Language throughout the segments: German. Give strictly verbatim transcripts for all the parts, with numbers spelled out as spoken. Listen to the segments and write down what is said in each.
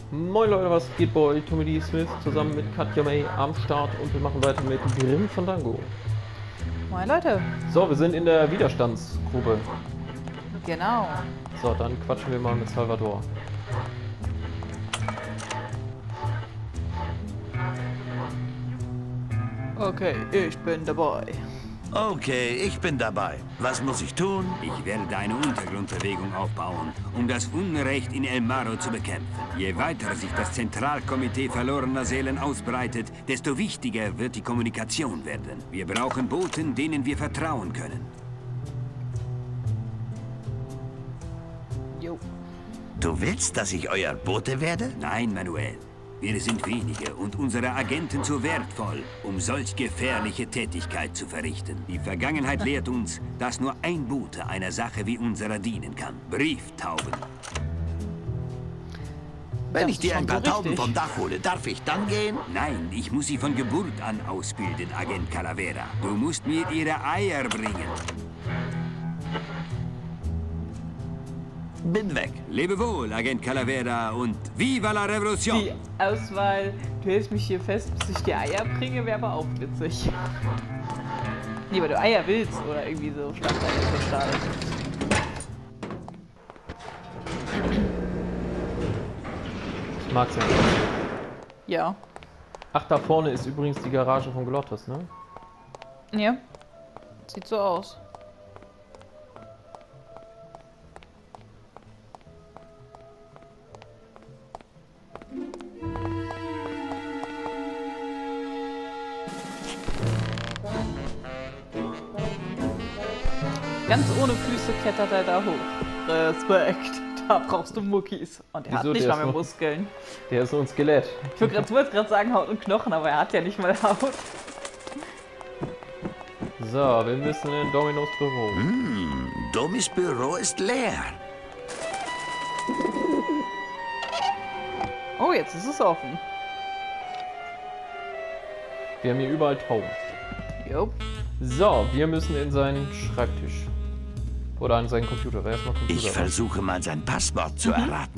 Moin Leute, was geht bei euch? Tommy D. Smith zusammen mit Katja May am Start und wir machen weiter mit Grim Fandango. Moin Leute. So, wir sind in der Widerstandsgrube. Genau. So, dann quatschen wir mal mit Salvador. Okay, ich bin dabei. Okay, ich bin dabei. Was muss ich tun? Ich werde eine Untergrundbewegung aufbauen, um das Unrecht in El Marro zu bekämpfen. Je weiter sich das Zentralkomitee verlorener Seelen ausbreitet, desto wichtiger wird die Kommunikation werden. Wir brauchen Boten, denen wir vertrauen können. Jo. Du willst, dass ich euer Bote werde? Nein, Manuel. Wir sind wenige und unsere Agenten zu wertvoll, um solch gefährliche Tätigkeit zu verrichten. Die Vergangenheit lehrt uns, dass nur ein Bote einer Sache wie unserer dienen kann. Brieftauben. Wenn Das ich ist dir schon ein paar so Tauben richtig. vom Dach hole, darf ich dann gehen? Nein, ich muss sie von Geburt an ausbilden, Agent Calavera. Du musst mir ihre Eier bringen. Bin weg. Lebe wohl, Agent Calavera, und Viva la Revolution! Die Auswahl, du hältst mich hier fest, bis ich dir Eier bringe, wäre aber auch witzig. Nee, weil du Eier willst oder irgendwie so stand da jetzt so schade. Ich mag's ja nicht. Ja. Ach, da vorne ist übrigens die Garage von Glottis, ne? Ja. Sieht so aus. Ganz ohne Füße klettert er da hoch. Respekt. Da brauchst du Muckis. Und er Wieso? hat nicht Der mal ist mehr noch- Muskeln. Der ist so ein Skelett. Ich wollte grad- wollte gerade sagen Haut und Knochen, aber er hat ja nicht mal Haut. So, wir müssen in Dominos Büro. Hm, Domis Büro ist leer. Oh, jetzt ist es offen. Wir haben hier überall Tauben. Jo. So, wir müssen in seinen Schreibtisch. Oder an seinen Computer. Wer erstmal Computer? Ich versuche mal sein Passwort zu erraten.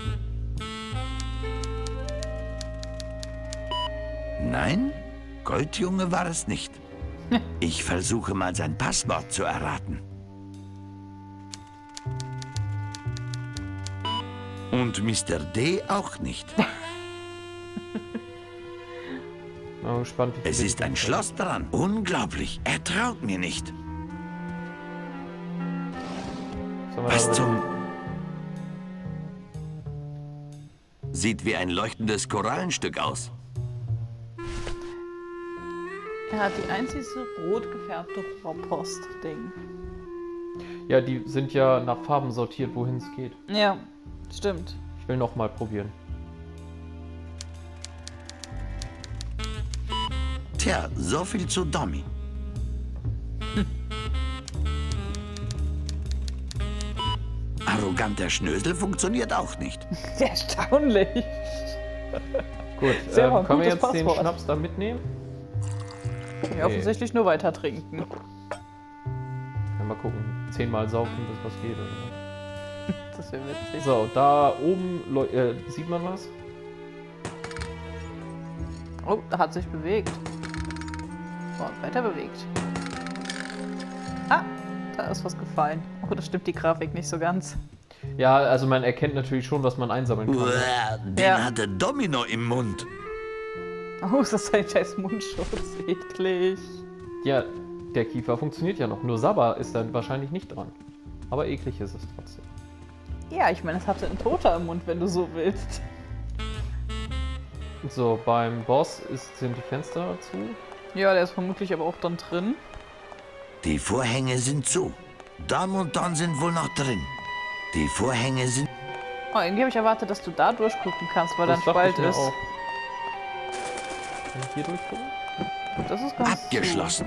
Nein, Goldjunge war es nicht. Ich versuche mal sein Passwort zu erraten. Und Mister D auch nicht. Mal gespannt, wie Es viel ist ich- ein Schloss dran. Unglaublich. Er traut mir nicht. Sollen wir Was da- zum... Sieht wie ein leuchtendes Korallenstück aus. Er hat die einzige rot gefärbte Rohrpost-Ding. Ja, die sind ja nach Farben sortiert, wohin es geht. Ja, stimmt. Ich will noch mal probieren. Tja, so viel zu Domi. Arroganter Schnösel funktioniert auch nicht. Erstaunlich. Gut, Sehr ähm, mal ein können wir gutes jetzt den Passwort. Schnaps da mitnehmen? Ja, offensichtlich nur weiter trinken. Ja, mal gucken. Zehnmal saufen, bis was geht. Oder so. Das wäre witzig. So, da oben leu- äh, sieht man was. Oh, da hat sich bewegt. Und weiter bewegt. Ah, da ist was gefallen. Oh, das stimmt die Grafik nicht so ganz. Ja, also man erkennt natürlich schon, was man einsammeln kann. Uah, den Ja. hatte Domino im Mund. Oh, ist das ein scheiß Mundschutz? Eklig. Ja, der Kiefer funktioniert ja noch. Nur Sabba ist dann wahrscheinlich nicht dran. Aber eklig ist es trotzdem. Ja, ich meine, es hatte ein Toter im Mund, wenn du so willst. So, beim Boss ist, sind die Fenster zu. Ja, der ist vermutlich aber auch dann drin. Die Vorhänge sind zu. Dom und Don sind wohl noch drin. Die Vorhänge sind... Oh, irgendwie habe ich erwartet, dass du da durchgucken kannst, weil da ein Das dachte ich Spalt mir ist. auch. Kann ich hier durchgucken? Das ist ganz abgeschlossen.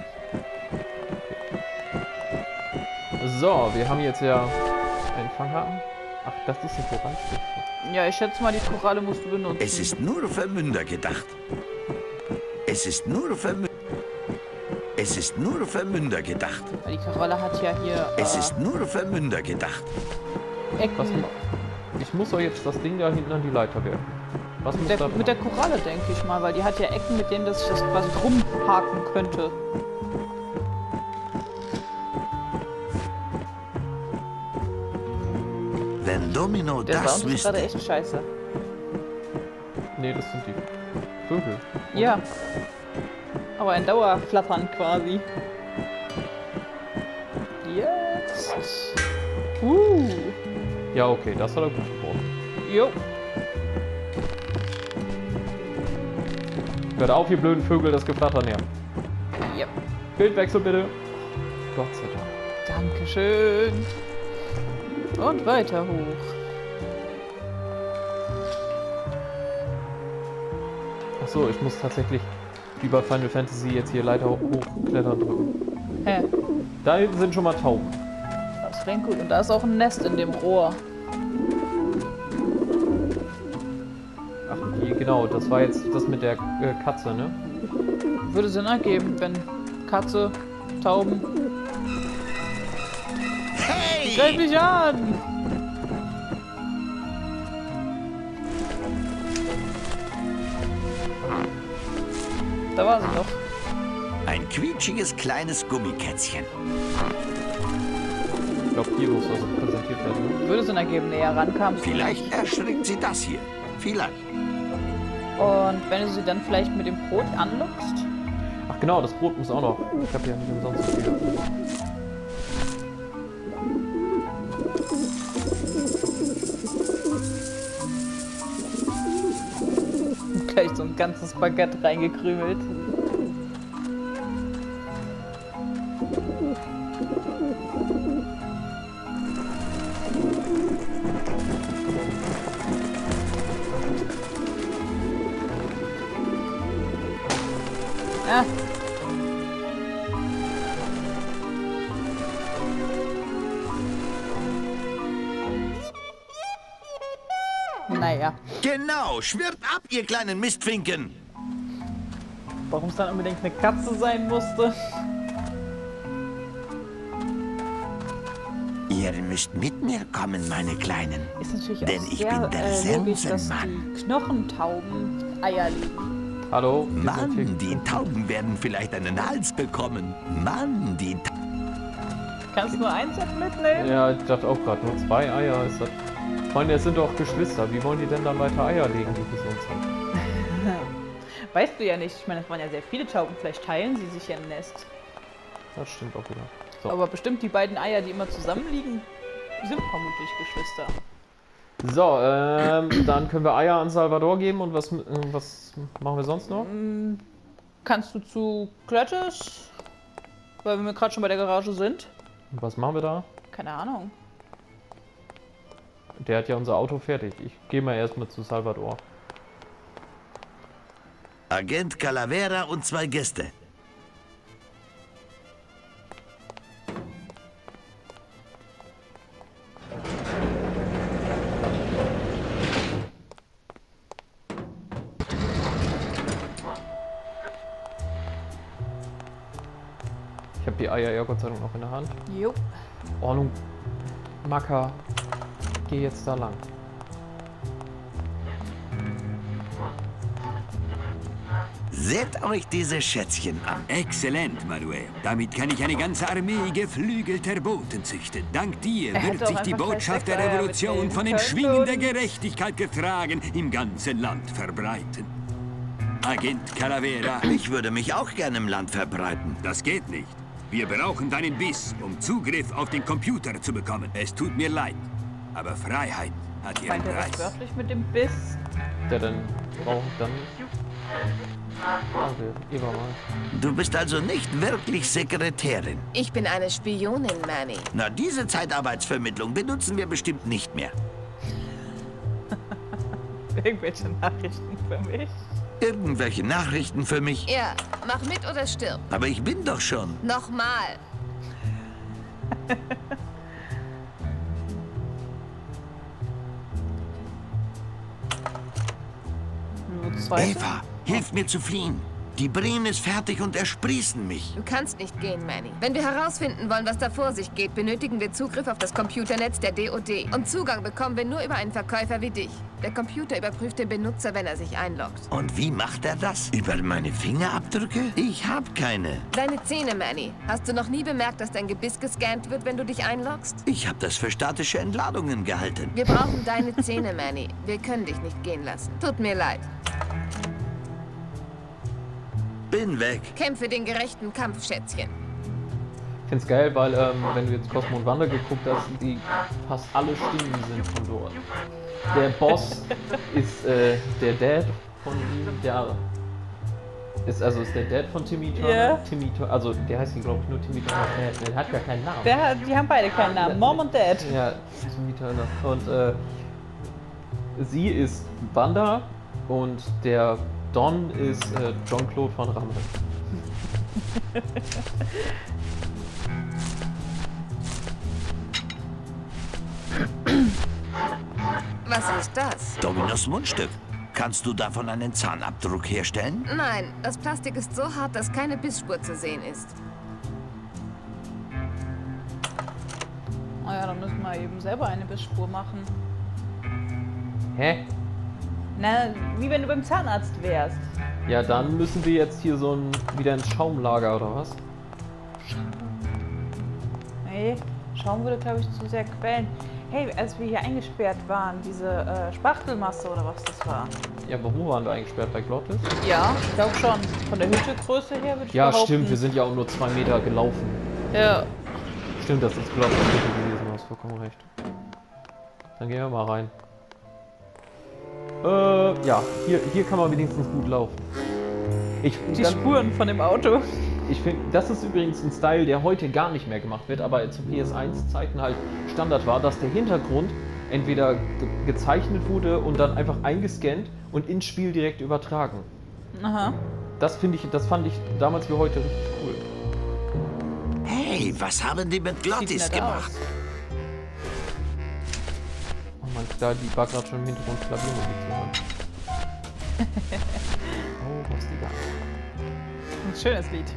So, wir haben jetzt ja einen Fanghaken. Ach, das ist ein Korallenstück. Ja, ich schätze mal, die Koralle musst du benutzen. Es ist nur für Münder gedacht. Es ist nur für Münder... Es ist nur für Münder gedacht. Weil die Koralle hat ja hier Es äh, ist nur für Münder gedacht. Was, Ecken. ich muss doch jetzt das Ding da hinten an die Leiter werfen. Was muss Der, da mit der Koralle, denke ich mal, weil die hat ja Ecken, mit denen das sich das quasi drum haken könnte. Wenn Domino Der das Sound ist gerade wüsste. echt scheiße. Nee, das sind die Vögel. Ja. Aber ein Dauerflattern quasi. Jetzt. Uh. Ja, okay, das hat er gut gebraucht. Jo. Hört auf, ihr blöden Vögel, das Geflatter näher. Yep. Bildwechsel bitte. Gott sei Dank. Dankeschön. Und weiter hoch. Achso, ich muss tatsächlich wie bei Final Fantasy jetzt hier Leiter hochklettern drücken. Hä? Da hinten sind schon mal Tauben. Das klingt gut. Und da ist auch ein Nest in dem Rohr. Ach, die, genau, das war jetzt das mit der äh, Katze, ne? Würde Sinn ergeben, wenn Katze, Tauben. Hey! Greif mich an! Da war sie doch. Ein quietschiges kleines Gummikätzchen. Ich glaube, hier muss was präsentiert werden. Ne? Würde Sinn ergeben, näher rankam. Vielleicht erschreckt sie das hier. Vielleicht. Und wenn du sie dann vielleicht mit dem Brot anlockst? Ach genau, das Brot muss auch noch. Ich habe ja nicht umsonst so viel. Gleich so ein ganzes Baguette reingekrümelt. Ah. Naja, Genau, schwirrt ab, ihr kleinen Mistfinken. warum es dann unbedingt eine Katze sein musste? Ihr müsst mit mir kommen, meine Kleinen. Ist natürlich Denn auch ich sehr bin der äh, logisch, dass Sensenmann. die Knochentauben Eier legen. Hallo? wir sind Mann, hier- die Tauben werden vielleicht einen Hals bekommen. Mann, die Ta Kannst du nur ein Set mitnehmen? Ja, ich dachte auch gerade, nur zwei Eier ist das. Freunde, es sind doch Geschwister. Wie wollen die denn dann weiter Eier legen, die gesund sind? Weißt du ja nicht. Ich meine, es waren ja sehr viele Tauben. Vielleicht teilen sie sich ja ein Nest. Das stimmt auch wieder. So. Aber bestimmt die beiden Eier, die immer zusammenliegen, sind vermutlich Geschwister. So, ähm, dann können wir Eier an Salvador geben und was, äh, was machen wir sonst noch? Kannst du zu Cletus? Weil wir gerade schon bei der Garage sind. Was machen wir da? Keine Ahnung. Der hat ja unser Auto fertig. Ich gehe mal erstmal zu Salvador. Agent Calavera und zwei Gäste. Ich habe die Eier ja Gott sei Dank noch in der Hand. Jo. Ordnung. Macker. Geh jetzt da lang. Seht euch diese Schätzchen an. Exzellent, Manuel. Damit kann ich eine ganze Armee geflügelter Boten züchten. Dank dir Er hätte wird auch sich die einfach Botschaft gleich der sechs Eier Revolution mitnehmen von den können Schwingen der und- Gerechtigkeit getragen im ganzen Land verbreiten. Agent Calavera, Ich würde mich auch gerne im Land verbreiten. das geht nicht. Wir brauchen deinen Biss, um Zugriff auf den Computer zu bekommen. Es tut mir leid, aber Freiheit hat ihren Meint er das Preis. wörtlich mit dem Biss? Der dann braucht dann. Okay, Eva mal. Du bist also nicht wirklich Sekretärin. Ich bin eine Spionin, Manny. Na, diese Zeitarbeitsvermittlung benutzen wir bestimmt nicht mehr. Irgendwelche Nachrichten für mich? Irgendwelche Nachrichten für mich? Ja, mach mit oder stirb. Aber ich bin doch schon. Nochmal. Nur zweite? Eva, hilf mir zu fliehen. Die Brien ist fertig und ersprießen mich. Du kannst nicht gehen, Manny. Wenn wir herausfinden wollen, was da vor sich geht, benötigen wir Zugriff auf das Computernetz der D O D. Und Zugang bekommen wir nur über einen Verkäufer wie dich. Der Computer überprüft den Benutzer, wenn er sich einloggt. Und wie macht er das? Über meine Fingerabdrücke? Ich hab keine. Deine Zähne, Manny. Hast du noch nie bemerkt, dass dein Gebiss gescannt wird, wenn du dich einloggst? Ich habe das für statische Entladungen gehalten. Wir brauchen deine Zähne, Manny. Wir können dich nicht gehen lassen. Tut mir leid. Bin weg. Kämpfe den gerechten Kampf, Schätzchen. Ich find's geil, weil, ähm, wenn du jetzt Cosmo und Wanda geguckt hast, die fast alle Stimmen sind von dort. Der Boss ist äh, der Dad von ihm, der ist also ist der Dad von Timmy Turner. Yeah. Timmy Turner, also der heißt ihn glaube ich nur Timmy Turner. Der, der hat gar keinen Namen. Der hat, die haben beide keinen Namen. Mom und Dad. Ja, Timmy Turner. Und äh, sie ist Wanda und der Don ist äh, Jean-Claude Van Damme. Was ist das? Dominos Mundstück. Kannst du davon einen Zahnabdruck herstellen? Nein, das Plastik ist so hart, dass keine Bissspur zu sehen ist. Naja, dann müssen wir eben selber eine Bissspur machen. Hä? Na, wie wenn du beim Zahnarzt wärst. Ja, dann müssen wir jetzt hier so ein wieder ins Schaumlager oder was? Nee, Schaum würde, glaube ich, zu sehr quellen. Hey, als wir hier eingesperrt waren, diese äh, Spachtelmasse oder was das war. Ja, aber wo waren wir eingesperrt? Bei Glottis? Ja, ich glaube schon. Von der Hüttegröße her würde ich Ja, behaupten. stimmt, wir sind ja auch nur zwei Meter gelaufen. Ja. Stimmt, das ist Glottis gewesen, du hast vollkommen recht. Dann gehen wir mal rein. Äh, ja, hier, hier kann man wenigstens gut laufen. Ich, Die dann, Spuren von dem Auto. Ich finde, das ist übrigens ein Style, der heute gar nicht mehr gemacht wird, aber zu P S eins Zeiten halt Standard war, dass der Hintergrund entweder ge gezeichnet wurde und dann einfach eingescannt und ins Spiel direkt übertragen. Aha. Das finde ich, das fand ich damals wie heute richtig cool. Hey, was haben die mit Sieht Glottis nett gemacht? aus. Oh man, da die war gerade schon im Hintergrund Klaviermusik zu hören. Oh, was die da. Ein schönes Lied.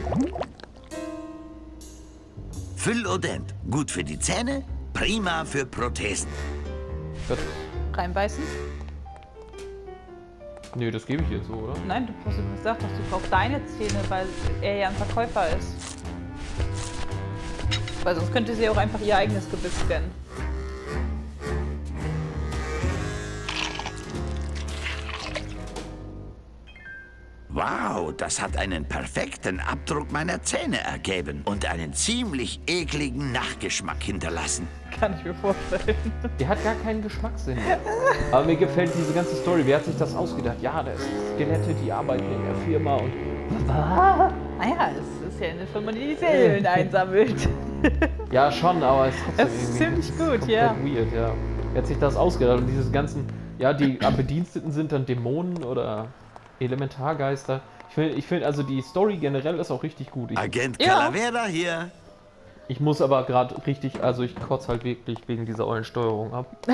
Füllodent. Gut für die Zähne, prima für Prothesen. Gott. Reinbeißen? Nee, das gebe ich jetzt so, oder? Nein, du hast gesagt, dass du brauchst deine Zähne, weil er ja ein Verkäufer ist. Weil sonst könnte sie auch einfach ihr eigenes Gebiss scannen. Wow, das hat einen perfekten Abdruck meiner Zähne ergeben und einen ziemlich ekligen Nachgeschmack hinterlassen. Kann ich mir vorstellen. Der hat gar keinen Geschmackssinn. Aber mir gefällt diese ganze Story. Wer hat sich das ausgedacht? Ja, da ist Skelette, die arbeiten in der Firma und... Naja, es ist ja eine Firma, die die Zellen einsammelt. Ja, schon, aber es ist trotzdem Es ist irgendwie ziemlich gut, komplett ja. weird, ja. Wer hat sich das ausgedacht? Und diese ganzen... Ja, die Bediensteten sind dann Dämonen oder Elementargeister. Ich finde, ich find, also die Story generell ist auch richtig gut. Ich, Agent Ja. Calavera hier. ich muss aber gerade richtig... Also ich kotze halt wirklich wegen dieser ollen Steuerung ab. Du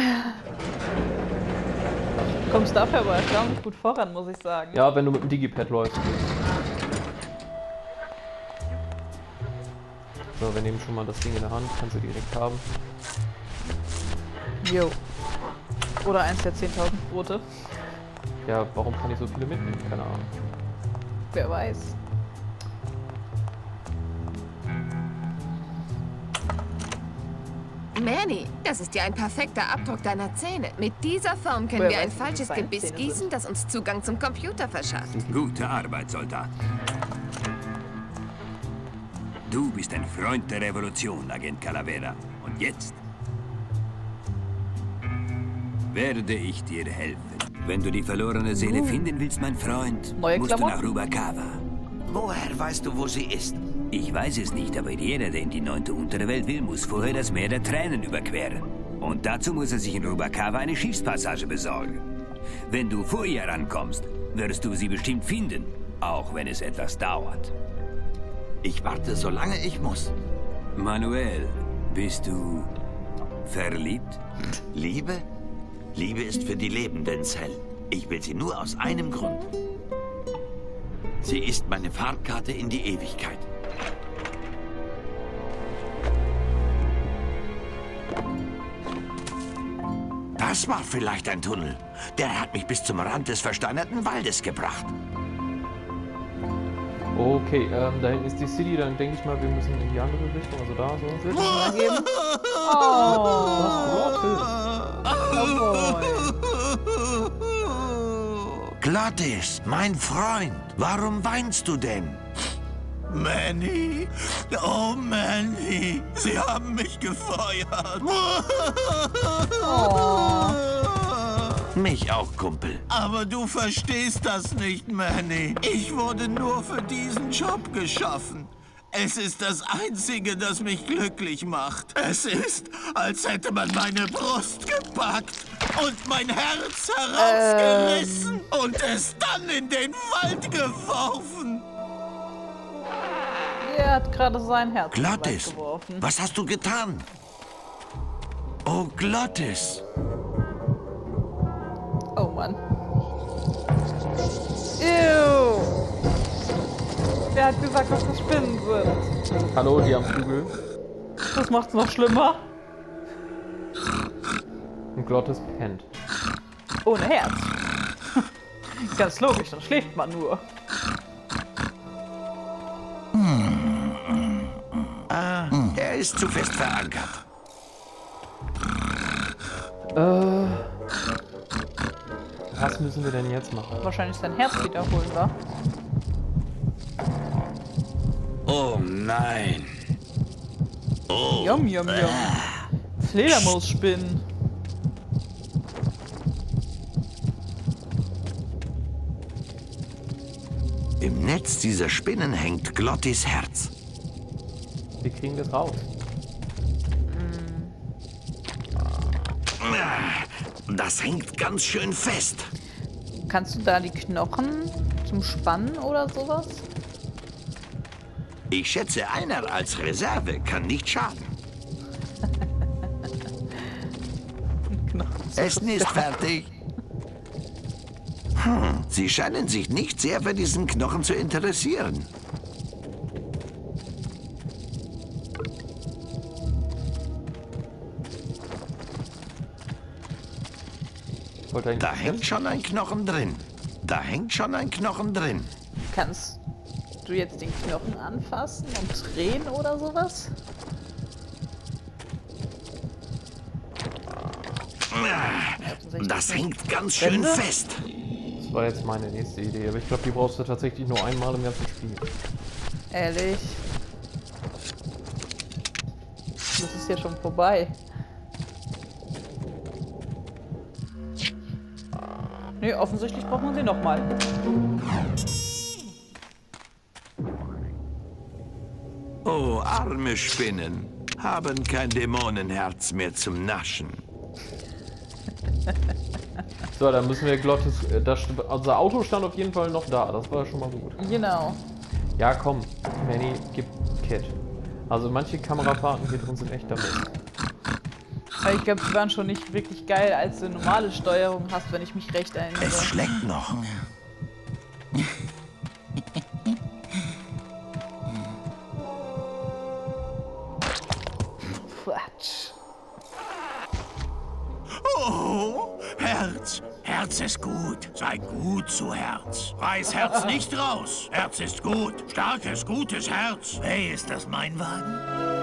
kommst dafür aber erstaunlich gut voran, muss ich sagen. Ja, wenn du mit dem Digipad läufst. So, wir nehmen schon mal das Ding in der Hand. Kannst du direkt haben. Jo. Oder eins der zehntausend Brote. Ja, warum kann ich so viele mitnehmen? Keine Ahnung. Wer weiß. Manny, das ist ja ein perfekter Abdruck deiner Zähne. Mit dieser Form können Woher wir ein weißt du, falsches dass deine Gebiss Zähne gießen, sind? das uns Zugang zum Computer verschafft. Gute Arbeit, Soldat. Du bist ein Freund der Revolution, Agent Calavera. Und jetzt werde ich dir helfen. Wenn du die verlorene Seele finden willst, mein Freund, Neue musst du Klamotten? nach Rubacava. Woher weißt du, wo sie ist? Ich weiß es nicht, aber jeder, der in die neunte Unterwelt will, muss vorher das Meer der Tränen überqueren. Und dazu muss er sich in Rubacava eine Schiffspassage besorgen. Wenn du vor ihr rankommst, wirst du sie bestimmt finden, auch wenn es etwas dauert. Ich warte, solange ich muss. Manuel, bist du verliebt? Liebe? Liebe ist für die Lebenden, Cell. Ich will sie nur aus einem Grund. Sie ist meine Fahrkarte in die Ewigkeit. Das war vielleicht ein Tunnel. Der hat mich bis zum Rand des versteinerten Waldes gebracht. Okay, ähm, da hinten ist die City, dann denke ich mal, wir müssen in die andere Richtung, also da so. Willst du mal geben? Oh, oh Glottis, mein Freund, warum weinst du denn? Manny, oh Manny, sie haben mich gefeuert. Oh. Mich auch, Kumpel. Aber du verstehst das nicht, Manny. Ich wurde nur für diesen Job geschaffen. Es ist das Einzige, das mich glücklich macht. Es ist, als hätte man meine Brust gepackt und mein Herz herausgerissen ähm. und es dann in den Wald geworfen. Er hat gerade sein Herz Glottis, geworfen. Was hast du getan? Oh, Glottis. Oh Mann. Ew. Wer hat gesagt, dass das Spinnen sind? Hallo, die am Flügel. Das macht's noch schlimmer. Und Glottis pennt. Ohne Herz. Ganz logisch, dann schläft man nur. Ah, er ist zu fest verankert. Äh... Was müssen wir denn jetzt machen? Wahrscheinlich sein Herz wiederholen, wa? Oh nein. Oh. Yum, yum, yum. Fledermausspinnen. Im Netz dieser Spinnen hängt Glottis Herz. Wir kriegen das raus. Das hängt ganz schön fest. Kannst du da die Knochen zum Spannen oder sowas? Ich schätze, einer als Reserve kann nicht schaden. Essen ist fertig. Hm, Sie scheinen sich nicht sehr für diesen Knochen zu interessieren. Da hängt schon ein Knochen drin. Da hängt schon ein Knochen drin. Kannst du jetzt den Knochen anfassen und drehen oder sowas? Das hängt ganz schön fest. Das war jetzt meine nächste Idee, aber ich glaube, die brauchst du tatsächlich nur einmal im ganzen Spiel. Ehrlich? Das ist ja schon vorbei. Nee, offensichtlich braucht man sie nochmal. Oh, arme Spinnen. Haben kein Dämonenherz mehr zum Naschen. So, dann müssen wir Glottis... Das, unser Auto stand auf jeden Fall noch da. Das war schon mal gut. Genau. Ja, komm. Manny, gib Kit. Also manche Kamerafahrten hier drin sind echt damit. Aber ich glaube, die waren schon nicht wirklich geil, als du normale Steuerung hast, wenn ich mich recht erinnere. Es schlägt noch. Quatsch. Oh, Herz. Herz ist gut. Sei gut zu Herz. Reiß Herz nicht raus. Herz ist gut. Starkes, gutes Herz. Hey, ist das mein Wagen?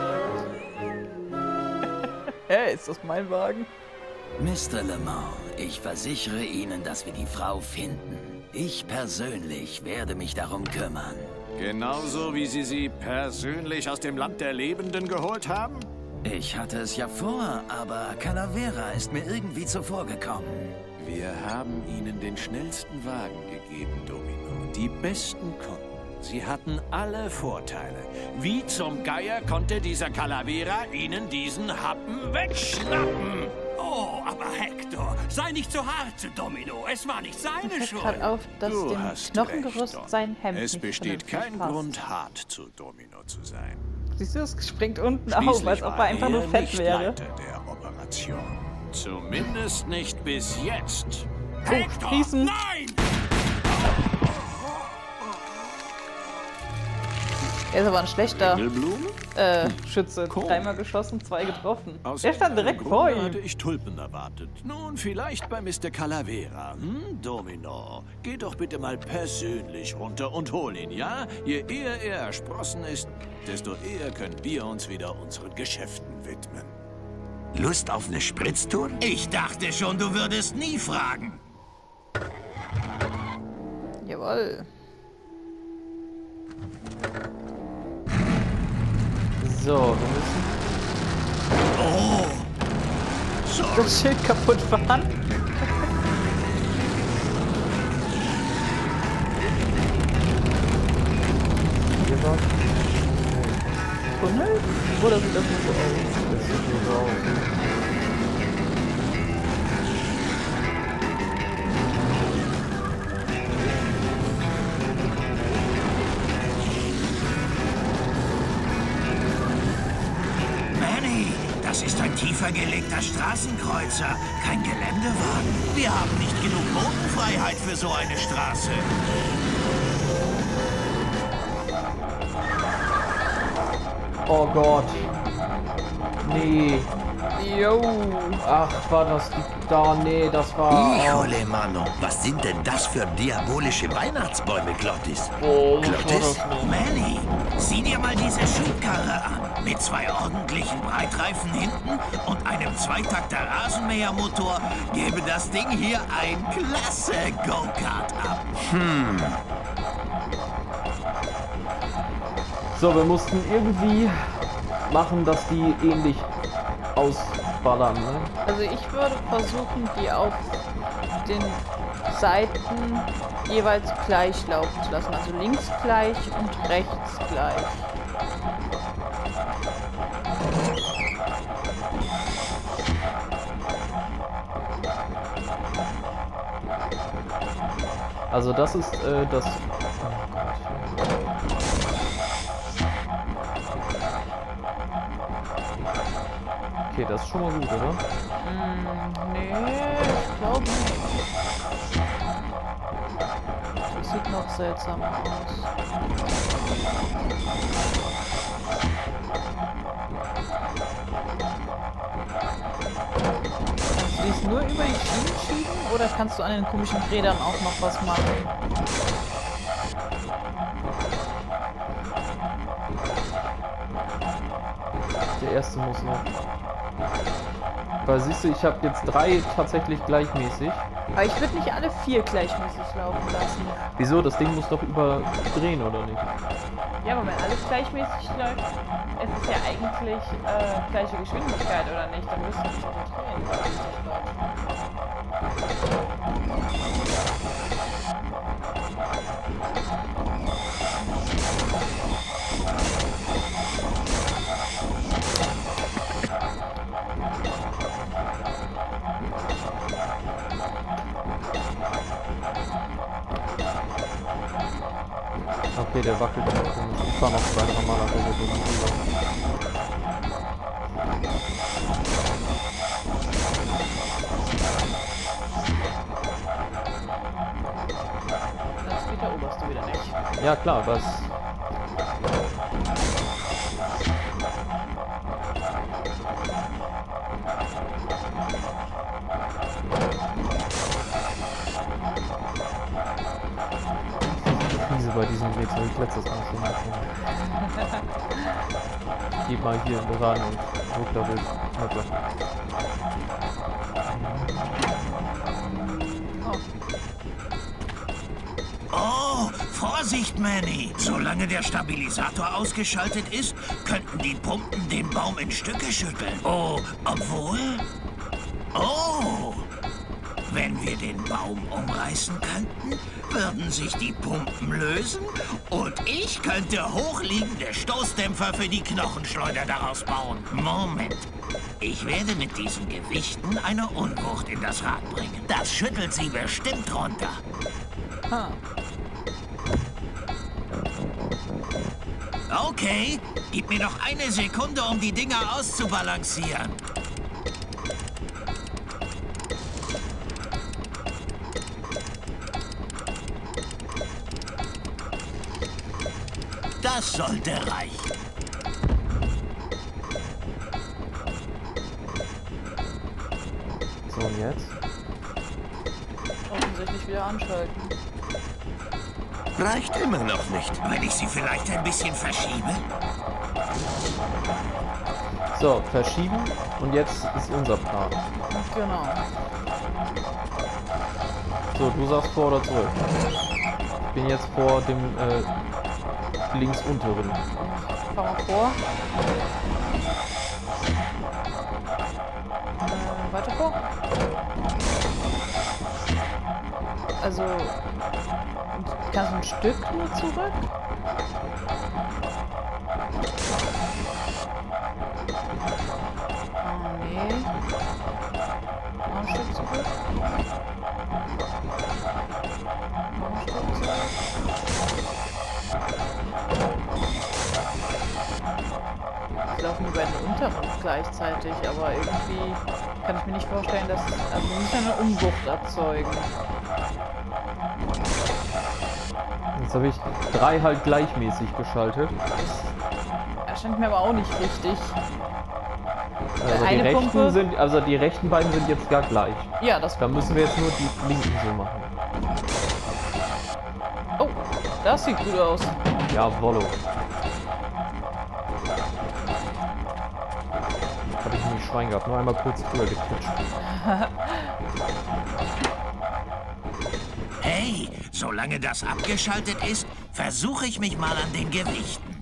Hey, ist das mein Wagen? Mister Lamont, ich versichere Ihnen, dass wir die Frau finden. Ich persönlich werde mich darum kümmern. Genauso wie Sie sie persönlich aus dem Land der Lebenden geholt haben? Ich hatte es ja vor, aber Calavera ist mir irgendwie zuvorgekommen. Wir haben Ihnen den schnellsten Wagen gegeben, Domino. Die besten Kunden. Sie hatten alle Vorteile. Wie zum Geier konnte dieser Calavera Ihnen diesen Happen wegschnappen? Oh, aber Hector, sei nicht so hart zu Domino. Es war nicht seine Mir Schuld. fällt gerade auf, dass Du dem hast Knochengerüst recht, Don. sein Hemd Es nicht besteht vernünftig kein passt. Grund, hart zu Domino zu sein. Siehst du, es springt unten auf, Schließlich als ob er war einfach nur er fett nicht wäre. Leiter der Operation. Zumindest nicht bis jetzt. Oh, Sprießen. Nein! Er ist aber ein schlechter Engelblumen? äh, Schütze. Komisch. Dreimal geschossen, zwei getroffen. Aus Der stand direkt irgendeinem vor Grunde ihm. hatte ich Tulpen erwartet. Nun, vielleicht bei Mister Calavera. Hm, Domino, geh doch bitte mal persönlich runter und hol ihn, ja? Je eher er ersprossen ist, desto eher können wir uns wieder unseren Geschäften widmen. Lust auf eine Spritztour? Ich dachte schon, du würdest nie fragen. Jawohl. So, wir müssen... Oh, sorry. Das Schild kaputt fahren. Hier war... Tunnel? Oder sieht das nur so aus? Das sieht nur so aus. Das ist ein tiefer gelegter Straßenkreuzer, kein Geländewagen. Wir haben nicht genug Bodenfreiheit für so eine Straße. Oh Gott. Nee. Jo. Ach, war das die... Da, nee, das war... Híjole, Mano. Was sind denn das für diabolische Weihnachtsbäume, Glottis? Oh, Glottis? Manny, sieh dir mal diese Schubkarre an. Mit zwei ordentlichen Breitreifen hinten und einem Zweitakter Rasenmähermotor gäbe das Ding hier ein klasse Go-Kart ab. Hm. So, wir mussten irgendwie machen, dass die ähnlich ausballern, ne? Also ich würde versuchen, die auf den Seiten jeweils gleich laufen zu lassen. Also links gleich und rechts gleich. Also das ist äh, das... Oh Gott. Okay, das ist schon mal gut, oder? Hm, nee, ich glaube nicht. Das sieht noch seltsamer aus. Kannst du dies nur über die Schienen schieben oder kannst du an den komischen Rädern auch noch was machen? Der erste muss noch. Weil siehst du, ich habe jetzt drei tatsächlich gleichmäßig. Aber ich würde nicht alle vier gleichmäßig laufen lassen. Wieso? Das Ding muss doch überdrehen, oder nicht? Ja, aber wenn alles gleichmäßig läuft, es ist ja eigentlich äh, gleiche Geschwindigkeit, oder nicht? Dann müsste ich doch drehen, wenn es nicht Okay, der wackelt aber komisch. Ich fahr noch zwei, drei Mal an der Seite. Das geht der Oberste wieder nicht. Ja klar, was? Bei diesem Weg habe ich letztes Mal schon gesehen. Geh mal hier ran und druck da wild. Oh, Vorsicht, Manny! Solange der Stabilisator ausgeschaltet ist, könnten die Pumpen den Baum in Stücke schütteln. Oh, obwohl... Oh! Wenn wir den Baum umreißen könnten, würden sich die Pumpen lösen und ich könnte hochliegende Stoßdämpfer für die Knochenschleuder daraus bauen. Moment. Ich werde mit diesen Gewichten eine Unwucht in das Rad bringen. Das schüttelt sie bestimmt runter. Huh. Okay, gib mir noch eine Sekunde, um die Dinger auszubalancieren. Das sollte reichen. So, und jetzt? Offensichtlich wieder anschalten. Reicht immer noch nicht. Wenn ich sie vielleicht ein bisschen verschiebe? So, verschieben. Und jetzt ist unser Part. Genau. So, du sagst vor oder zurück. Ich bin jetzt vor dem äh, links unteren. Fahr mal vor. Äh, weiter vor. Also, kannst du ein Stück nur zurück? Oh nee. Noch ein Stück zurück. Noch ein Stück zurück. Ich laufe die beiden unteren gleichzeitig, aber irgendwie kann ich mir nicht vorstellen, dass es, also wir müssen eine Umwucht erzeugen. Jetzt habe ich drei halt gleichmäßig geschaltet. Das erscheint mir aber auch nicht richtig. Also die, eine rechten Pumpe. sind, also die rechten beiden sind jetzt gar gleich. Ja, das Da müssen wir jetzt nur die linken so machen. Oh, das sieht gut aus. Jawollo. Hab ich nämlich Schwein gehabt, nur einmal kurz früher getitscht. Hey, solange das abgeschaltet ist, versuche ich mich mal an den Gewichten.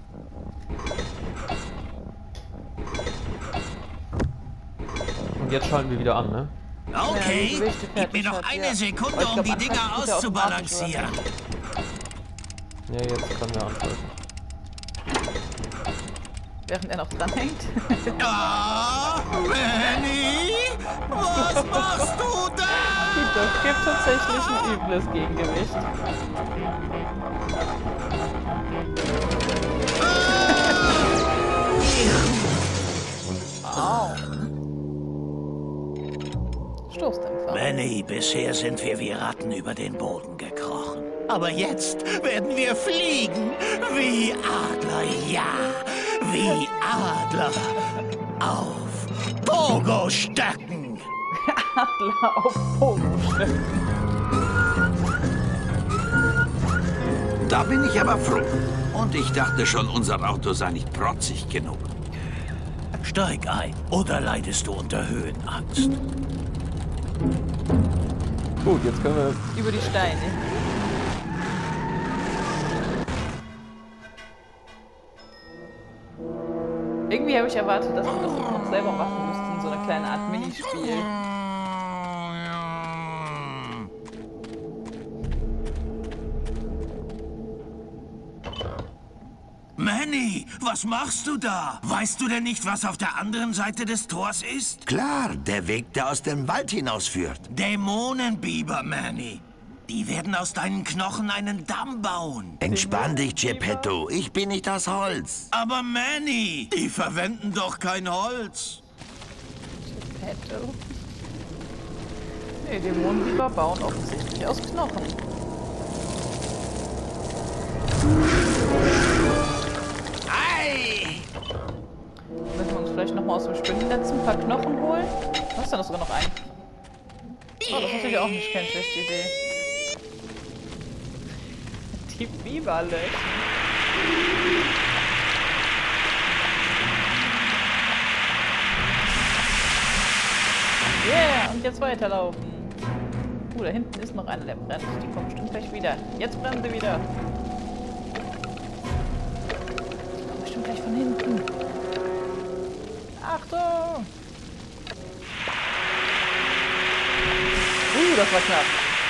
Und jetzt schalten wir wieder an, ne? Okay, Ja, die Gewichte gib mir noch fertig eine hat, ja. Sekunde, Aber ich um glaub, die anfangs Dinger ist er automatisch, auszubalancieren. Ja, jetzt können wir anschalten. Während er noch dranhängt. Ah, Manny, was machst du da? Gut, das gibt tatsächlich ein übles Gegengewicht. Au. Stoßdämpfer. Manny, bisher sind wir wie Ratten über den Boden gekrochen. Aber jetzt werden wir fliegen wie Adler, ja, wie Adler auf Pogo-Stöcken. Adler auf Pogo-Stöcken. Da bin ich aber froh. Und ich dachte schon, unser Auto sei nicht protzig genug. Steig ein, oder leidest du unter Höhenangst? Gut, jetzt können wir... Über die Steine. Irgendwie habe ich erwartet, dass wir das noch selber machen müssten. So eine kleine Art Minispiel. Manny, was machst du da? Weißt du denn nicht, was auf der anderen Seite des Tors ist? Klar, der Weg, der aus dem Wald hinausführt. Dämonenbiber, Manny. Die werden aus deinen Knochen einen Damm bauen. Entspann dich, Geppetto. Ich bin nicht aus Holz. Aber Manny, die verwenden doch kein Holz. Geppetto. Nee, Dämonenbiber bauen offensichtlich aus Knochen. Ei! Müssen wir uns vielleicht nochmal aus dem Spinnennetz ein paar Knochen holen? Was ist denn das sogar noch ein? Oh, das ist natürlich auch nicht keine schlechte Idee. Die Biber löschen. Yeah, und jetzt weiterlaufen. Uh, da hinten ist noch einer, der brennt. Die kommt bestimmt gleich wieder. Jetzt brennen sie wieder. Die kommt bestimmt gleich von hinten. Achtung! Uh, das war knapp.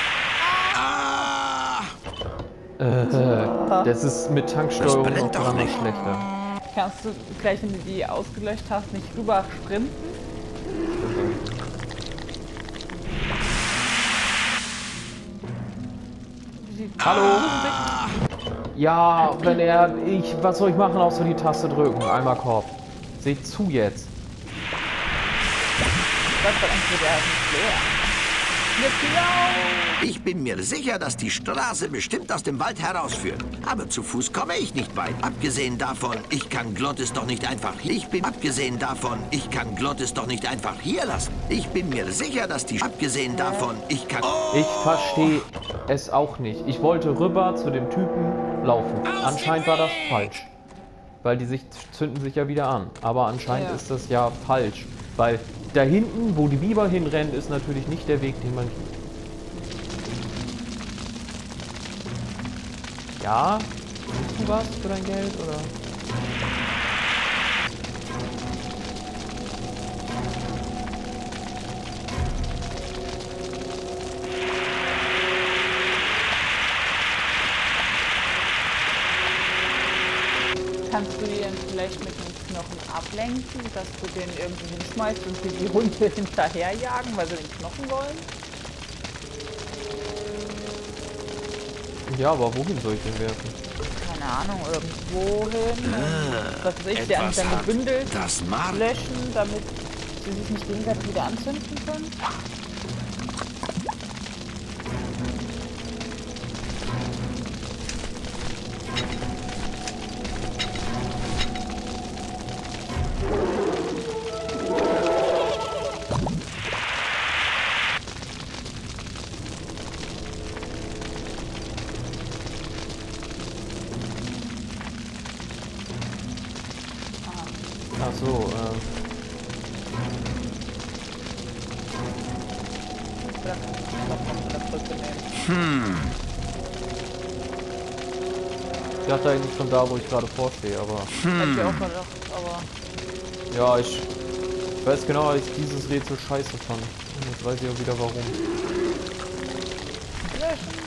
Äh, das ist mit Tanksteuerung noch dreimal schlechter. Kannst du gleich, wenn du die ausgelöscht hast, nicht rüber sprinten? Hallo? Ja, wenn er... Ich... Was soll ich machen, außer die Taste drücken? Einmal Korb. Seht zu jetzt. Das war eigentlich der nicht leer. Wir klauen! Ich bin mir sicher, dass die Straße bestimmt aus dem Wald herausführt. Aber zu Fuß komme ich nicht weit. Abgesehen davon, ich kann Glottis doch nicht einfach hier... Ich bin... Abgesehen davon, ich kann Glottis doch nicht einfach hier lassen. Ich bin mir sicher, dass die... Abgesehen davon, ich kann... Oh! Ich verstehe es auch nicht. Ich wollte rüber zu dem Typen laufen. Anscheinend war das falsch. Weil die sich zünden sich ja wieder an. Aber anscheinend Ja. ist das ja falsch. Weil da hinten, wo die Biber hinrennen, ist natürlich nicht der Weg, den man... Ja? Kriegst du was für dein Geld, oder? Kannst du die denn vielleicht mit dem Knochen ablenken, dass du den irgendwie hinschmeißt und sie die Hunde hinterherjagen, weil sie den Knochen wollen? Ja, aber wohin soll ich den werfen? Keine Ahnung, irgendwo hin. Was weiß ich, der an etwas seine hat Bündel das Mark. löschen, damit sie sich nicht gegenseitig wieder anzünden können. Ach so, ähm... Vielleicht kann ich den Knochen von der Brücke nehmen. Hm. Ich dachte eigentlich von da, wo ich gerade vorstehe, aber... Hätte ich auch gedacht, aber... Ja, ich weiß genau, dass ich dieses Rätsel scheiße fand. Und jetzt weiß ich auch wieder warum. Löschen!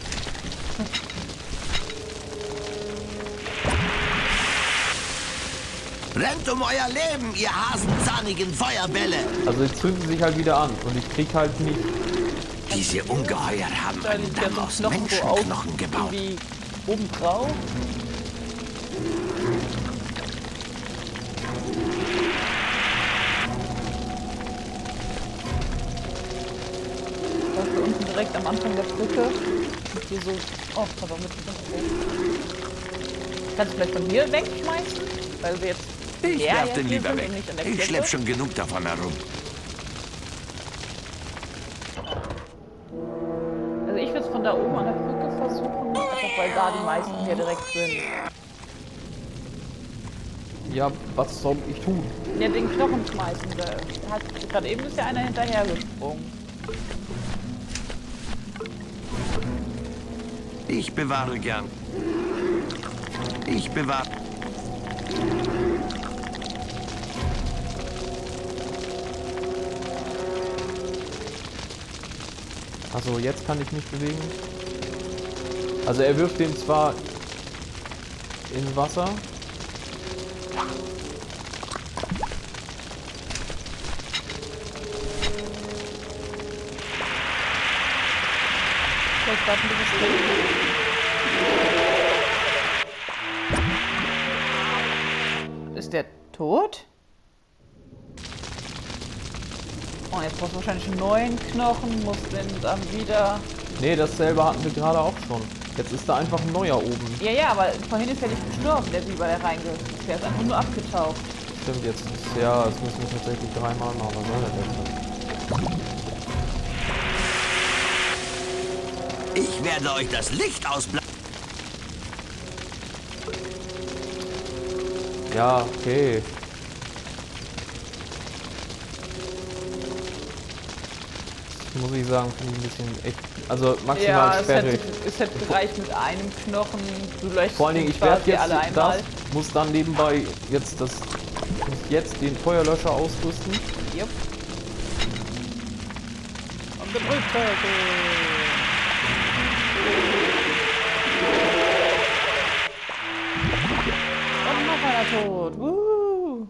Rennt um euer Leben, ihr hasenzahnigen Feuerbälle! Also sie zünden sich halt wieder an und ich krieg halt nicht... Diese Ungeheuer haben Da einen liegt ja Damm so ein aus Knochen so auf, Menschenknochen gebaut. irgendwie oben drauf. Das ist unten direkt am Anfang der Brücke. Und hier so... Oh, das war mit dem Kannst du vielleicht von hier wegschmeißen? Weil wir jetzt... Ich Ja, werf ja, den hier lieber sind weg. wir nicht an der Ich Klippe. schlepp schon genug davon herum. Also ich würde es von da oben an der Brücke versuchen, einfach weil da die meisten hier direkt sind. Ja, was soll ich tun? Ja, den Knochen schmeißen. Da hat gerade eben ist ja einer hinterhergesprungen. Ich bewahre gern. Ich bewahre... Also jetzt kann ich mich bewegen. Also er wirft den zwar in Wasser. Vielleicht warten wir bis drin. Ist der tot? Oh, jetzt brauchst du wahrscheinlich einen neuen Knochen, musst den dann wieder... Nee, dasselbe hatten wir gerade auch schon. Jetzt ist da einfach ein neuer oben. Ja, ja, aber vorhin ist er nicht gestorben, der Biber, der reingeht. Der ist einfach nur abgetaucht. Stimmt, jetzt ist, ja, das müssen wir tatsächlich dreimal machen. Was soll das jetzt? Ich werde euch das Licht ausblasen. Ja, okay. Das muss ich sagen, finde ich ein bisschen echt. Also maximal Ja, es hätte, sperrig. es hätte gereicht mit einem Knochen. Du löschst Vor allen Dingen, ich quasi werde jetzt alle einmal. das, muss dann nebenbei jetzt das, muss jetzt den Feuerlöscher ausrüsten. Yep. Und gedrückt heute. Und noch einer tot. Woo.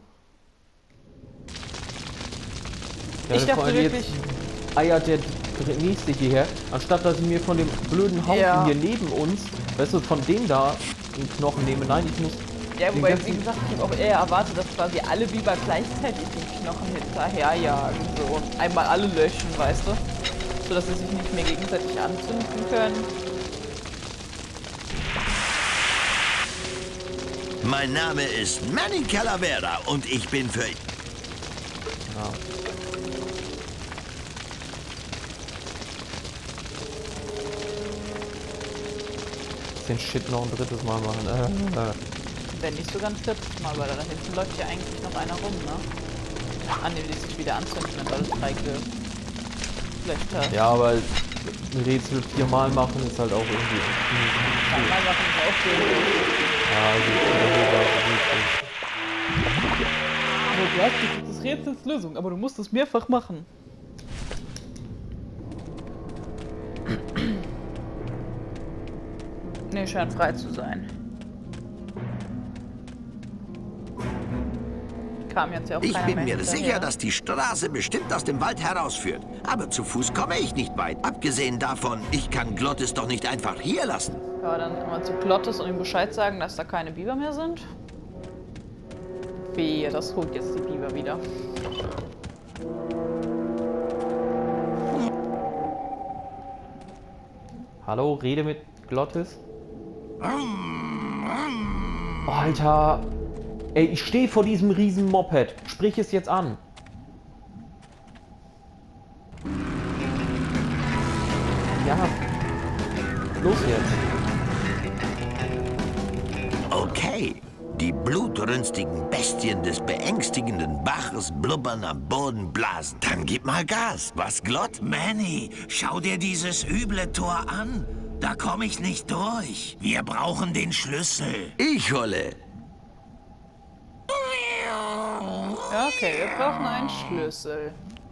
Ja, Ich dachte vor allem wirklich- Jetzt eiert der nächste hierher, anstatt dass ich mir von dem blöden Haufen Ja. hier neben uns, weißt du, von dem da einen Knochen nehme. Nein, ich muss. Ja, den wobei, ganzen- wie gesagt, ich habe auch eher erwartet, dass quasi alle Biber gleichzeitig den Knochen hinterherjagen. So, einmal alle löschen, weißt du? sodass sie sich nicht mehr gegenseitig anzünden können. Mein Name ist Manny Calavera und ich bin für... Ja. Den Shit noch ein drittes Mal machen. Äh, äh. Wenn nicht sogar ein viertes Mal, weil da hinten läuft ja eigentlich noch einer rum, ne? An dem die sich wieder anzünden, wenn alles freigegeben. Vielleicht hat. Ja, aber ein Rätsel viermal machen ist halt auch irgendwie. Viermal machen ist auch schön. Ja, also also, du hast das Rätsels Lösung, aber du musst es mehrfach machen. Nee, scheint frei zu sein. Kam jetzt ja auch Ich keiner bin mehr mir hinterher. sicher, dass die Straße bestimmt aus dem Wald herausführt. Aber zu Fuß komme ich nicht weit. Abgesehen davon, ich kann Glottis doch nicht einfach hier lassen. Ja, dann kann man zu Glottis und ihm Bescheid sagen, dass da keine Biber mehr sind. Wehe, das holt jetzt die Biber wieder. Hallo, rede mit Glottis. Alter. Ey, ich stehe vor diesem riesen Moped. Sprich es jetzt an. Ja. Los jetzt. Okay. Die blutrünstigen Bestien des beängstigenden Baches blubbern am Boden blasen. Dann gib mal Gas. Was, Glott? Manny, schau dir dieses üble Tor an. Da komme ich nicht durch. Wir brauchen den Schlüssel. Ich hole. Ja, okay, wir brauchen einen Schlüssel.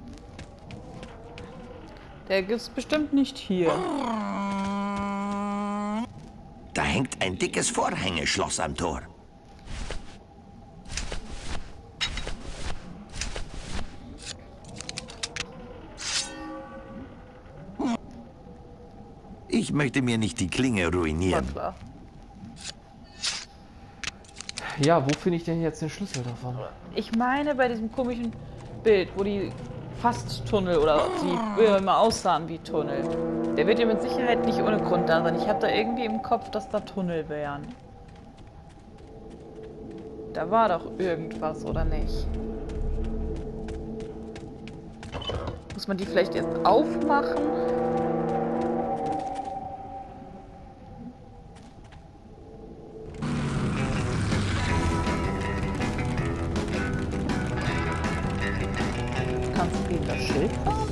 Der ist bestimmt nicht hier. Da hängt ein dickes Vorhängeschloss am Tor. Ich möchte mir nicht die Klinge ruinieren. War klar. Ja, wo finde ich denn jetzt den Schlüssel davon? Ich meine bei diesem komischen Bild, wo die fast Tunnel oder die immer aussahen wie Tunnel. Der wird ja mit Sicherheit nicht ohne Grund da sein. Ich habe da irgendwie im Kopf, dass da Tunnel wären. Da war doch irgendwas, oder nicht? Muss man die vielleicht erst aufmachen? Kannst du gegen das Schild fahren?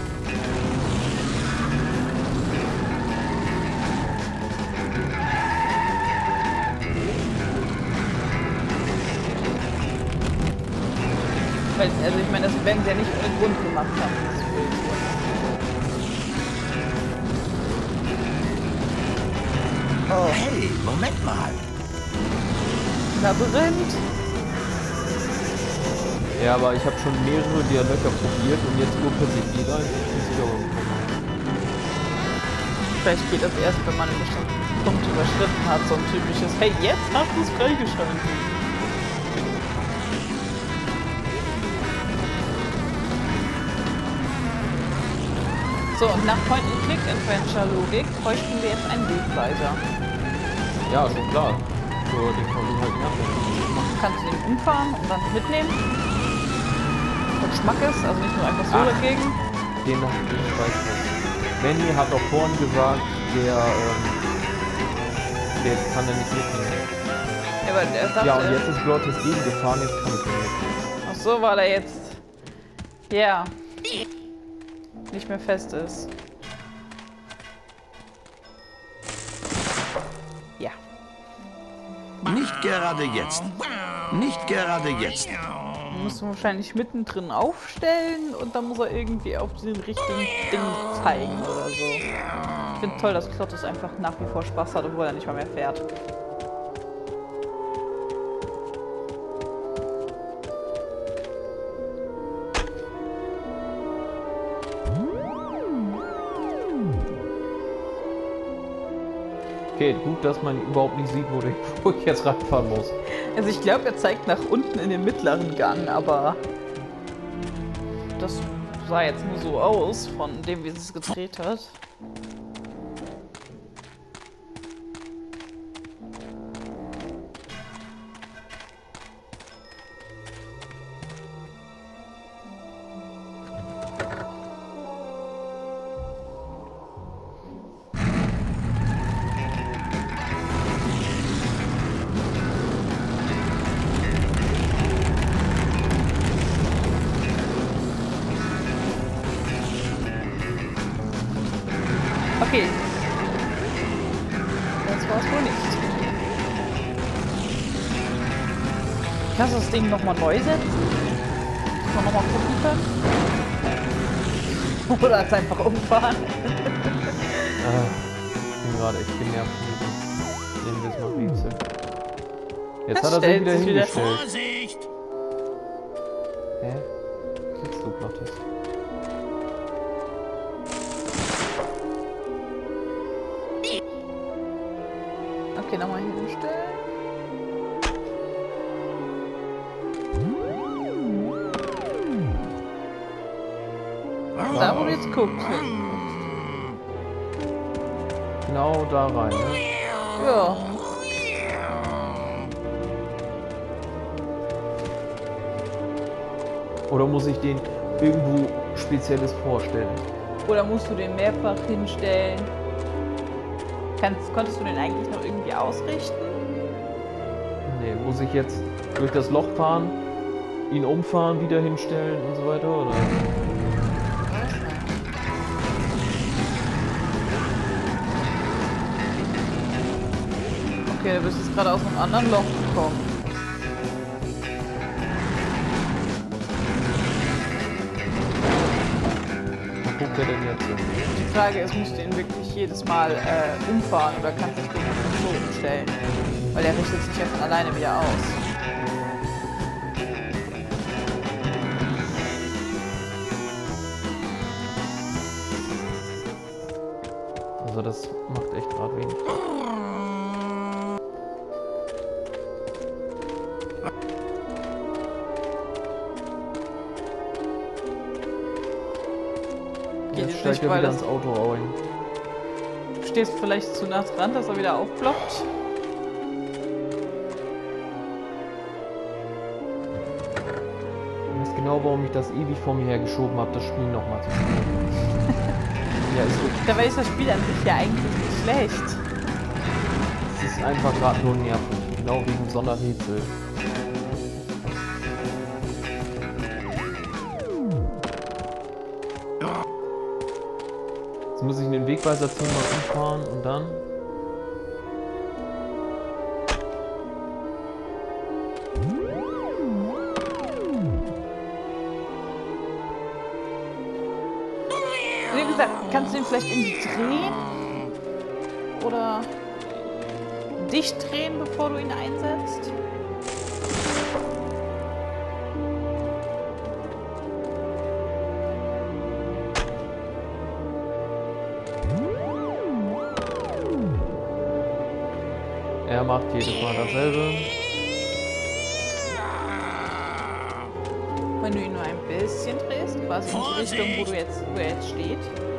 Weil, also ich meine, das werden sie ja nicht ohne Grund gemacht haben. Das Bild hier. Oh, hey, Moment mal. Labyrinth. Ja, aber ich habe schon mehrere der Löcher probiert und jetzt nur plötzlich jeder Sicherung. Vielleicht geht das erst, wenn man einen bestimmten Punkt überschritten hat. So ein typisches, hey, jetzt hast du es freigeschaltet. So, und nach Point-and-Click-Adventure-Logik bräuchten wir jetzt einen Wegweiser. Ja, schon klar. So, den kann ich halt machen. Kannst du den umfahren und dann mitnehmen? Und Schmackes, also nicht nur einfach so Ach. dagegen. Den noch ich weiß nicht. Manny hat doch vorhin gesagt, der, ähm, der kann er nicht mitnehmen. Ja, aber er sagte, Ja, und jetzt ist Glottis gegengefahren, jetzt kann ich ihn mitnehmen. ach so, weil er jetzt, ja, nicht mehr fest ist. Ja. Nicht gerade jetzt. Nicht gerade jetzt. Muss man wahrscheinlich mittendrin aufstellen und dann muss er irgendwie auf den richtigen Ding zeigen oder so. Ich finde toll, dass Glottis einfach nach wie vor Spaß hat, obwohl er nicht mal mehr fährt. Okay, gut, dass man überhaupt nicht sieht, wo ich, wo ich jetzt reinfahren muss. Also ich glaube, er zeigt nach unten in den mittleren Gang, aber das sah jetzt nur so aus, von dem, wie sie es gedreht hat. Okay. Das war's wohl nicht. Kannst du das Ding nochmal neu setzen? Dass wir nochmal gucken können? Oder als einfach umfahren? Ah, ich bin gerade echt genervt mit dem jedes Mal Rätsel. Jetzt Das hat er sich stellt wieder sich wieder hingestellt. Vorsicht! Hä? Kriegst du Plottes? Okay, nochmal hinstellen. Da, wo du jetzt guckst. Genau da rein, ne? Ja. Oder muss ich den irgendwo Spezielles vorstellen? Oder musst du den mehrfach hinstellen? Kannst, konntest du den eigentlich noch irgendwie ausrichten? Nee, muss ich jetzt durch das Loch fahren, ihn umfahren, wieder hinstellen und so weiter, oder? Okay, du bist jetzt gerade aus einem anderen Loch gekommen. Wo guckt er denn jetzt hin? Die Frage ist, musst du ihn wirklich jedes Mal äh, umfahren oder kannst du das Ding einfach so umstellen? Weil er richtet sich ja von alleine wieder aus. Also das macht echt gerade wenig. Geht Jetzt jetzt steigt nicht, er weil wieder das, ins Auto rein. du stehst vielleicht zu nah dran, dass er wieder aufploppt. Ich weiß genau, warum ich das ewig vor mir hergeschoben habe, das Spiel nochmal zu spielen. Ja, ist so. Dabei ist das Spiel an sich ja eigentlich nicht schlecht. Es ist einfach gerade nur nervig. Genau wegen so einer Rätsel. Jetzt muss ich in den Wegweiser ziehen, mal umfahren und dann. Wie gesagt, kannst du ihn vielleicht irgendwie drehen? Oder dich drehen, bevor du ihn einsetzt? Er macht jedes Mal dasselbe. Wenn du ihn nur ein bisschen drehst, quasi in die Richtung, wo du jetzt, wo er jetzt steht.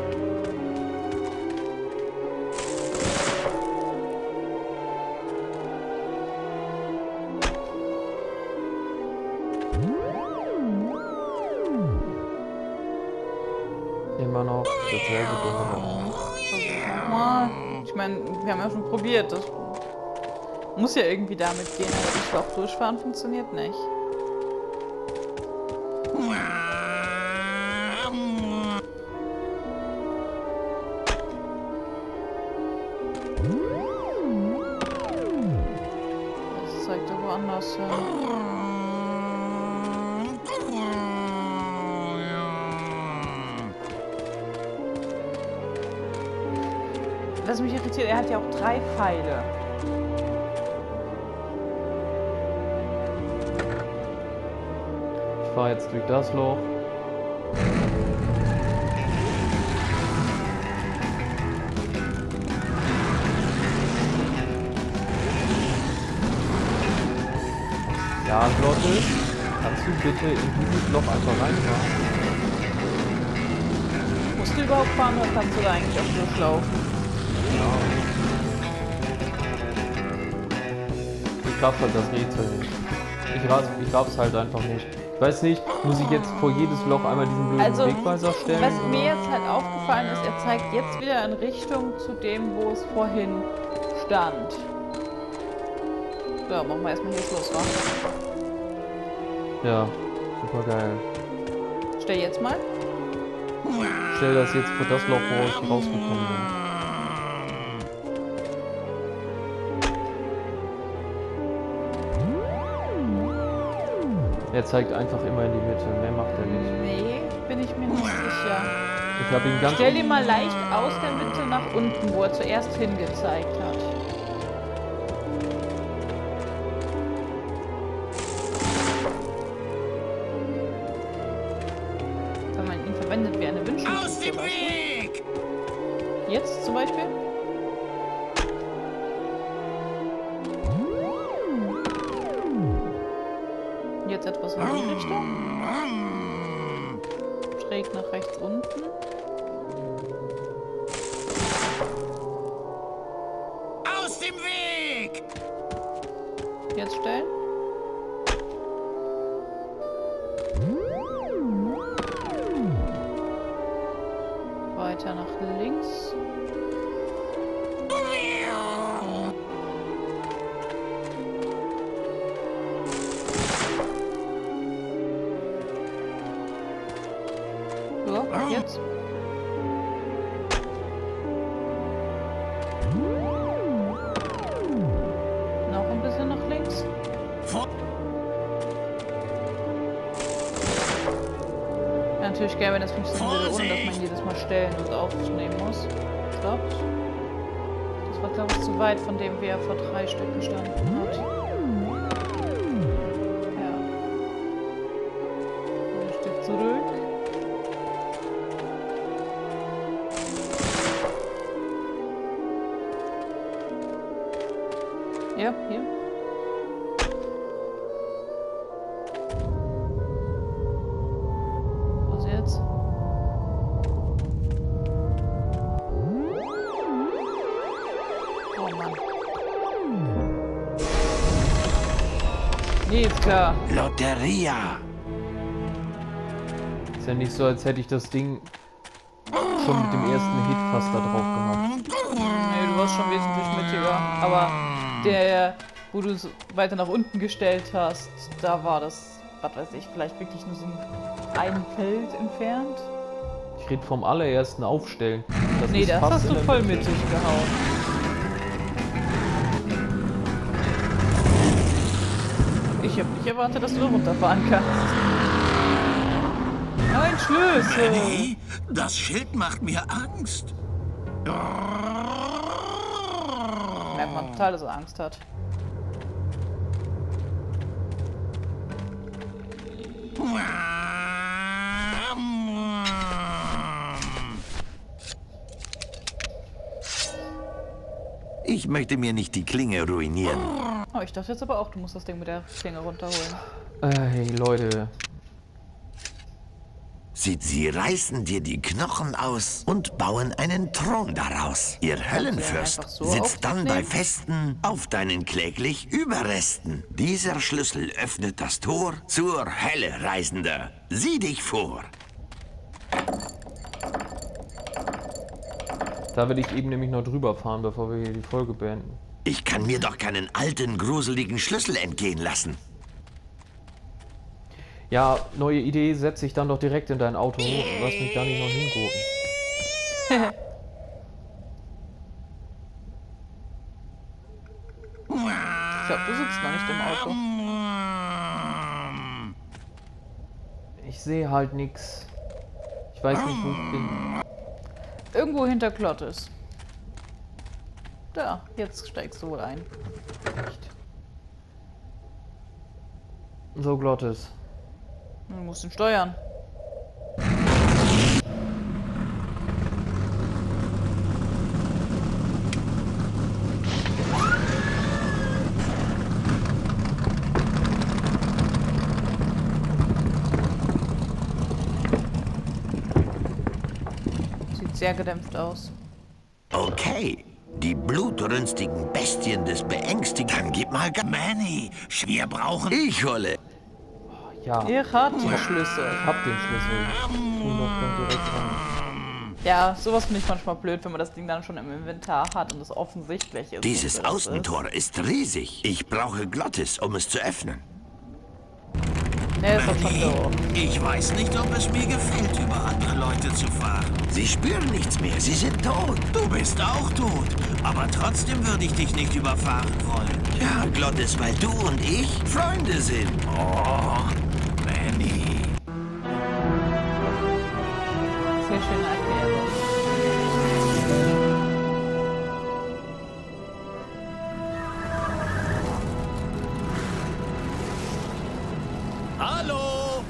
Immer noch dasselbe Dumme. Versuch nochmal. Ich meine, wir haben ja schon probiert. Das muss ja irgendwie damit gehen, aber das Loch durchfahren funktioniert nicht. Das zeigt doch woanders hin. Was mich irritiert, er hat ja auch drei Pfeile. Ich fahre jetzt durch das Loch. Ja, Lotte, kannst du bitte in dieses Loch einfach reinfahren? du überhaupt fahren, dann kannst du da eigentlich auch durchlaufen. Ja. Ich glaub halt das Rätsel nicht. Ich, rat, ich glaub's halt einfach nicht. Ich weiß nicht, muss ich jetzt vor jedes Loch einmal diesen blöden Also, Wegweiser stellen? was mir jetzt halt aufgefallen ist, er zeigt jetzt wieder in Richtung zu dem, wo es vorhin stand. So, machen wir erstmal hier Schluss, wa? Ja, super geil. Stell jetzt mal. Stell das jetzt vor das Loch, wo ich rausgekommen bin. Er zeigt einfach immer in die Mitte, mehr macht er nicht. Nee, bin ich mir nicht sicher. Ich habe ihn ganz... Stell ihn mal leicht aus der Mitte nach unten, wo er zuerst hingezeigt hat. Wenn man ihn verwendet wie eine Wünschelkugel. Aus dem Weg! Jetzt zum Beispiel? Jetzt etwas in die Richtung. Schräg nach rechts unten. Aus dem Weg! Jetzt stellen. Weiter nach links. So, jetzt. Noch ein bisschen nach links. Ja, natürlich geil, wenn das funktionieren würde, ohne dass man jedes Mal stellen und aufnehmen muss. Stopp. Das war, glaube ich, zu weit von dem, wie er vor drei Stück gestanden hat. Ja. Ein Stück zurück. Ja, hier. Was jetzt? Oh Mann. Nee, ist klar. Lotteria. Ist ja nicht so, als hätte ich das Ding schon mit dem ersten Hit fast da drauf gemacht. Nee, du warst schon wesentlich mittiger. Aber der, wo du es weiter nach unten gestellt hast, da war das, was weiß ich, vielleicht wirklich nur so ein Feld entfernt. Ich rede vom allerersten Aufstellen. Das Nee, ist das fast hast du in der voll Mitte. mittig gehauen. Ich hab nicht erwartet, dass du da runterfahren kannst. Ein Schlüssel! Manny, das Schild macht mir Angst. Merkt man total, dass er Angst hat. Ich möchte mir nicht die Klinge ruinieren. Oh, ich dachte jetzt aber auch, du musst das Ding mit der Klinge runterholen. Äh, hey, Leute. Sie, sie reißen dir die Knochen aus und bauen einen Thron daraus. Ihr Höllenfürst einfach so sitzt dann bei aufnehmen? Festen auf deinen kläglich Überresten. Dieser Schlüssel öffnet das Tor zur Hölle, Reisender. Sieh dich vor. Da will ich eben nämlich noch drüber fahren, bevor wir hier die Folge beenden. Ich kann mir doch keinen alten, gruseligen Schlüssel entgehen lassen. Ja, neue Idee, setze ich dann doch direkt in dein Auto. Lass mich da nicht noch hingucken. Ich glaube, du sitzt noch nicht im Auto. Ich sehe halt nichts. Ich weiß nicht, wo ich bin. Irgendwo hinter Klottes. Da, jetzt steigst du wohl ein. Nicht. So, Glottis. Du musst ihn steuern. sehr gedämpft aus. Okay. Die blutrünstigen Bestien des Beängstigten. Dann gib mal Gas. Manny, wir brauchen... Ich hole. Ja, Ihr hat den Schlüssel. ich hab den Schlüssel. Tu doch dann direkt rein. Ja, sowas finde ich manchmal blöd, wenn man das Ding dann schon im Inventar hat und es offensichtlich ist. Dieses wofür das Außentor ist riesig. Ich brauche Glottis, um es zu öffnen. ist. Nee, ist doch schon so. Ich weiß nicht, ob es mir gefällt, über andere Leute zu fahren. Sie spüren nichts mehr. Sie sind tot. Du bist auch tot, aber trotzdem würde ich dich nicht überfahren wollen. Ja, Glottis, weil du und ich Freunde sind. Oh, Manny. Sehr schöne Erklärung. Hallo?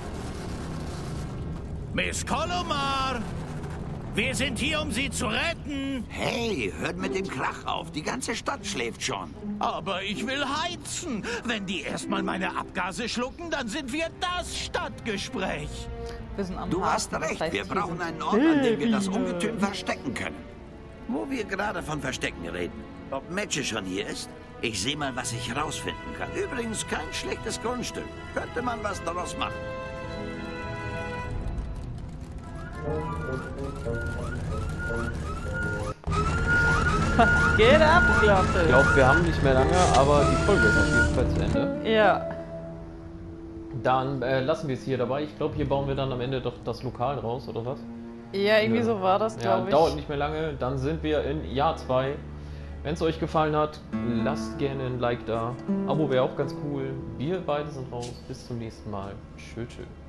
Miss Colomar? Wir sind hier, um Sie zu retten. Hey, hört mit dem Krach auf. Die ganze Stadt schläft schon. Aber ich will heizen. Wenn die erstmal meine Abgase schlucken, dann sind wir das Stadtgespräch. Wir sind am Du Hafen, hast das recht. heißt, Wir hier brauchen sind einen Ort, an dem wir das Pilger. Ungetüm verstecken können. Wo wir gerade von Verstecken reden. Ob Matche schon hier ist? Ich sehe mal, was ich herausfinden kann. Übrigens kein schlechtes Grundstück. Könnte man was daraus machen. Geht ab, Glocke. Ich glaube, wir haben nicht mehr lange, aber die Folge ist auf jeden Fall zu Ende. Ja. Dann äh, lassen wir es hier dabei. Ich glaube, hier bauen wir dann am Ende doch das Lokal raus, oder was? Ja, irgendwie Ja. so war das, Ja, glaube ich. dauert nicht mehr lange. Dann sind wir in Jahr zwei. Wenn es euch gefallen hat, lasst gerne ein Like da. Abo wäre auch ganz cool. Wir beide sind raus. Bis zum nächsten Mal. Tschö, tschö.